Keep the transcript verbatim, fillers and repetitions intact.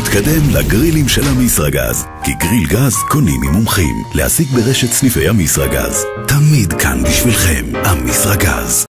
להתקדם לגרילים של המסרגז, כי גריל גז קונים ממומחים. להשיג ברשת סניפי המסרגז. תמיד כאן בשבילכם, המסרגז.